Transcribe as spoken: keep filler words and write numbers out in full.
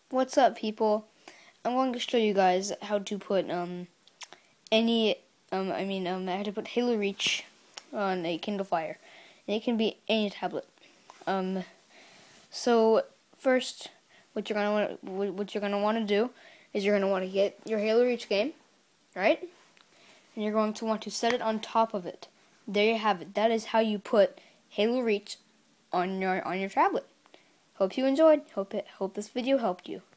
What's up, people? I'm going to show you guys how to put um any um I mean um how to put Halo Reach on a Kindle Fire, and it can be any tablet. Um, so first, what you're gonna want what you're gonna want to do is you're gonna want to get your Halo Reach game, right? And you're going to want to set it on top of it. There you have it. That is how you put Halo Reach on your on your tablet. Hope you enjoyed. Hope it hope this video helped you.